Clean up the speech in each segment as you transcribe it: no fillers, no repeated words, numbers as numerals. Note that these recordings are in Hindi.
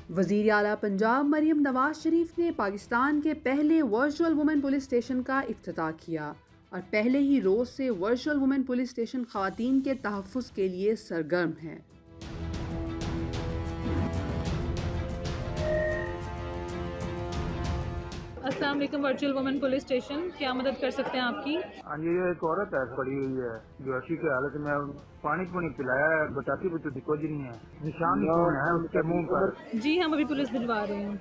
वज़ीर आला पंजाब मरीम नवाज शरीफ ने पाकिस्तान के पहले वर्चुअल वुमेन पुलिस स्टेशन का इफ्तिताह किया और पहले ही रोज़ से वर्चुअल वुमेन पुलिस स्टेशन ख़वातीन के तहफ़्फ़ुज़ के लिए सरगर्म है। अस्सलाम वालेकुम वर्चुअल वुमेन पुलिस स्टेशन, क्या मदद कर सकते हैं आपकी? हाँ जी, ये एक औरत है पड़ी हुई है जो ऐसी की हालत में पानी पिलाया है, बताती भी तो दिक्कत नहीं है, निशान है उसके मुंह पर। जी हम अभी पुलिस भिजवा रहे हैं।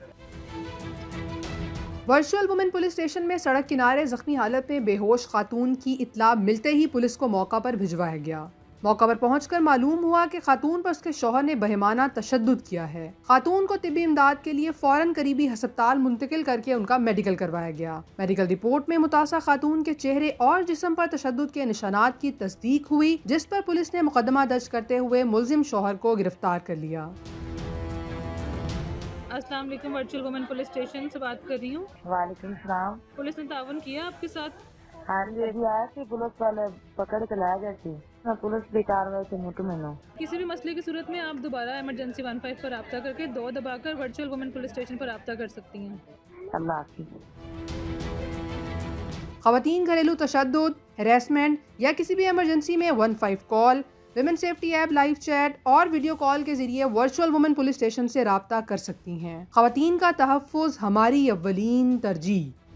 वर्चुअल वुमेन पुलिस स्टेशन में सड़क किनारे जख्मी हालत में बेहोश खातून की इत्तला मिलते ही पुलिस को मौका पर भिजवाया गया। मौका पर पहुंचकर मालूम हुआ कि खातून पर उसके शौहर ने बहेमाना तशद्दुद किया है। खातून को तिब्बी इमदाद के लिए फौरन करीबी अस्पताल मुंतकिल करके उनका मेडिकल करवाया गया। मेडिकल रिपोर्ट में मुतासा खातून के चेहरे और जिस्म पर तशद्दुद के निशानात की तस्दीक हुई, जिस पर पुलिस ने मुकदमा दर्ज करते हुए मुल्जिम शौहर को गिरफ्तार कर लिया। अस्सलाम वालेकुम वर्चुअल वुमेन पुलिस स्टेशन से बात कर रही हूँ। वालेकुम सलाम। पुलिस ने ताउन किया आपके साथ? हाँ जी, अभी आया थी पुलिस वाले पकड़ के लाया गया थी। मैं पुलिस की कार्रवाई से मुतमिन हूँ। किसी भी मसले की सूरत में आप दोबारा इमरजेंसी 15 पर रब्ता करके 2 दबाकर वर्चुअल वुमेन पुलिस स्टेशन पर रब्ता कर सकती हैं। अल्लाह हाफिज़। ख़वातीन घरेलू तशद्दुद, हैरेसमेंट या किसी भी इमरजेंसी में 15 call, women safety app live chat और वीडियो कॉल के जरिए वर्चुअल वुमेन पुलिस स्टेशन से रब्ता कर सकती हैं। ख़वातीन का तहफ़्फ़ुज़ हमारी अव्वलीन तरजीह।